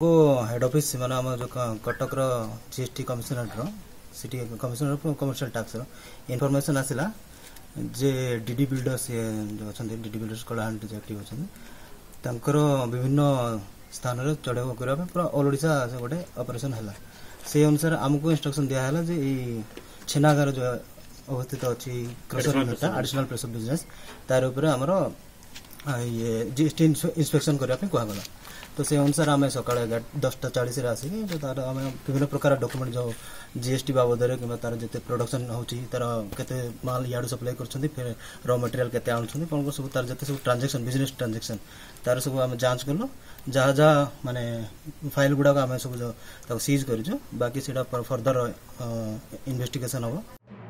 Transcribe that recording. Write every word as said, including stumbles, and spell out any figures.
को head office माने हम जो कटक रो जीएसटी कमिशनरेट रो city commissioner of commercial tax रो इनफॉरमेशन आसिला जे डीडी बिल्डर्स जो अछन डीडी बिल्डर्स कलाहांटी जे एक्टिव अछन तांकर विभिन्न स्थान रे चढ़ाव करबा पूरा ऑल ओडिसा से गोटे ऑपरेशन हला से अनुसार हमको इंस्ट्रक्शन दिया हला जे ई छेनागार जो अवस्थित अछि crusher unit additional place of business तार ऊपर हमरो ये जीएसटी इंस्पेक्शन करबा पे कहला गला तो से अनुसार आम सका दसटा चालीस आसिक तार आम विभिन्न प्रकार डॉक्यूमेंट जो जीएसटी बाबद कि तार जिते प्रोडक्शन होची तार केते माल याडू सप्लाई करछन्ती फिर रॉ मटेरियल केते आनुछन्ती कोन को सब तार जते सब ट्रांजैक्शन बिजनेस ट्रांजैक्शन तार सब आम जांच करलो जहाँ जहाँ माने फाइल गुडा आम सब सीज कर बाकी सेटा फर्दर इन्वेस्टिगेशन हम।